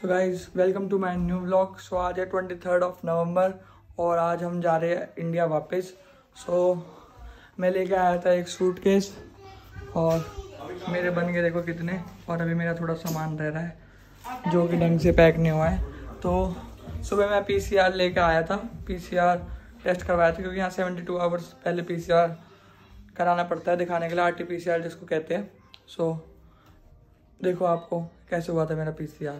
So guys welcome to my new vlog. So आज है 23 नवंबर और आज हम जा रहे हैं इंडिया वापस। सो मैं लेके आया था एक सूटकेस और मेरे बन गए देखो कितने, और अभी मेरा थोड़ा सामान रह रहा है जो कि ढंग से पैक नहीं हुआ है। तो सुबह मैं PCR लेके आया था, PCR टेस्ट करवाया था क्योंकि यहाँ 72 आवर्स पहले PCR कराना पड़ता है दिखाने के लिए, RT-PCR जिसको कहते हैं। सो देखो आपको कैसे हुआ था मेरा PCR।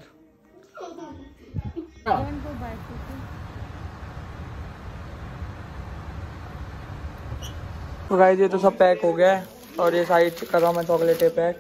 तो गाइस ये तो सब पैक हो गया है और ये साइड कर रहा हूँ मैं चॉकलेटें पैक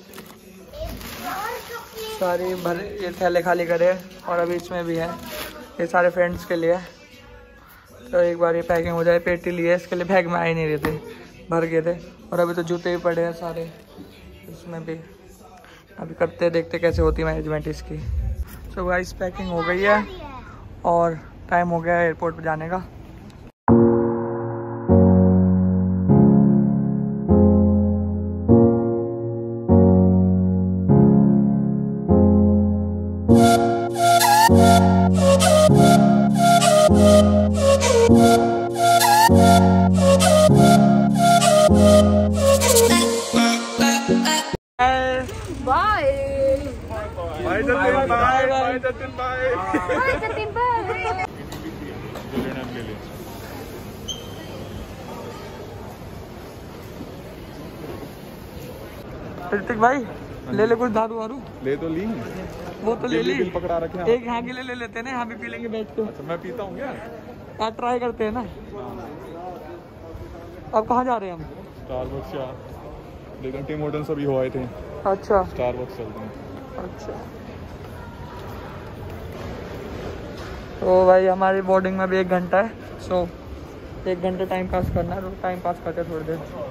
सारी भर, ये थैले खाली करे और अभी इसमें भी है, ये सारे फ्रेंड्स के लिए। तो एक बार ये पैकिंग हो जाए, पेटी लिए इसके लिए, बैग में आ ही नहीं रहे थे, भर गए थे। और अभी तो जूते भी पड़े हैं सारे इसमें भी, अभी करते देखते कैसे होती है मैनेजमेंट इसकी। सो गाइस पैकिंग हो गई है और टाइम हो गया है एयरपोर्ट पे जाने का। ऋतिक भाई ले ले कुछ दारू वारू, ले तो ली, वो तो ले ली, पकड़ा रखे हैं। एक यहाँ के लिए ले लेते हैं ना, यहाँ भी पी लेंगे बैठ के। अच्छा मैं पीता हूँ क्या? यार ट्राई करते हैं ना। अब कहाँ जा रहे हैं हम? स्टारबक्स यार, लेकिन टिम होर्टन्स अभी हो आए थे। अच्छा स्टारबक्स चलते हैं। अच्छा तो भाई हमारी बोर्डिंग में भी 1 घंटा है। सो 1 घंटा टाइम पास करना है, तो टाइम पास करते हैं थोड़ी देर।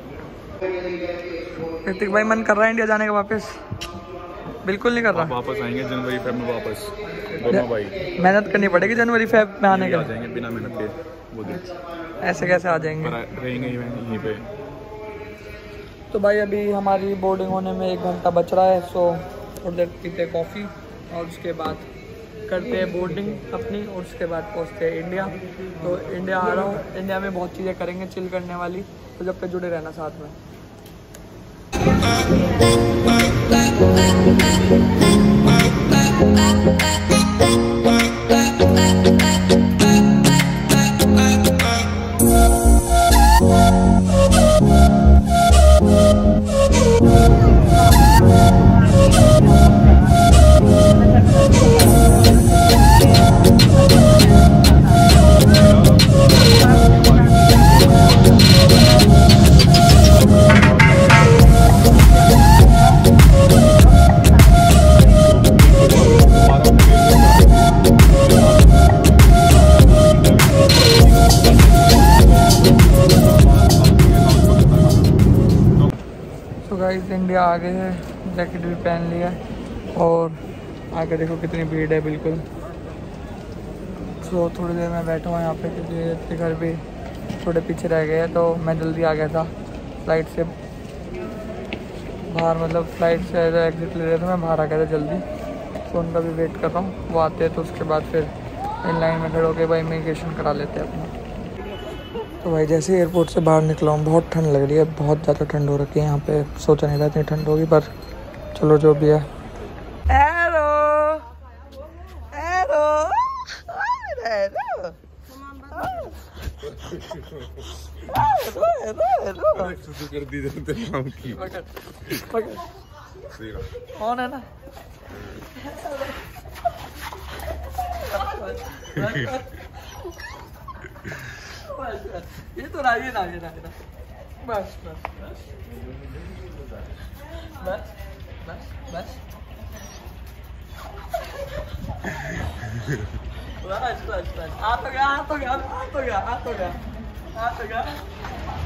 ऋतिक भाई मन कर रहा है इंडिया जाने का वापस? बिल्कुल नहीं कर रहा। वापस आएंगे जनवरी फेब में वापस दोनों भाई। मेहनत करनी पड़ेगी जनवरी फेब में आने के लिए। जाएंगे बिना मेहनत के वो दिन। ऐसे कैसे आ जाएंगे? रहेंगे यहीं पे। तो भाई अभी हमारी बोर्डिंग होने में 1 घंटा बच रहा है। सो थोड़ी देर पीते कॉफ़ी और उसके बाद करते हैं बोर्डिंग अपनी, और उसके बाद पहुँचते हैं इंडिया। तो इंडिया आ रहा हूँ, इंडिया में बहुत चीज़ें करेंगे चिल करने वाली, तो जब तक जुड़े रहना साथ में। इंडिया आ गए हैं, जैकेट भी पहन लिया और आगे देखो कितनी भीड़ है बिल्कुल। तो थोड़ी देर में बैठा हुआ यहाँ पे क्योंकि घर भी थोड़े पीछे रह गए हैं। तो मैं जल्दी आ गया था फ्लाइट से बाहर, मतलब फ्लाइट से एग्जिट ले रहे थे, मैं बाहर आ गया था जल्दी। तो उनका भी वेट कर रहा हूँ, वो आते हैं तो उसके बाद फिर इन लाइन में खड़े होकर भाई इमिग्रेशन करा लेते हैं अपना। तो भाई जैसे एयरपोर्ट से बाहर निकला हूँ, बहुत ठंड लग रही है, बहुत ज़्यादा ठंड हो रखी है यहाँ पे। सोचा नहीं था इतनी ठंड होगी, पर चलो जो भी है। एरो एरो कर दी कौन है ना? ये तो ना बस बस बस बस बस बस बस बस आ तो गया।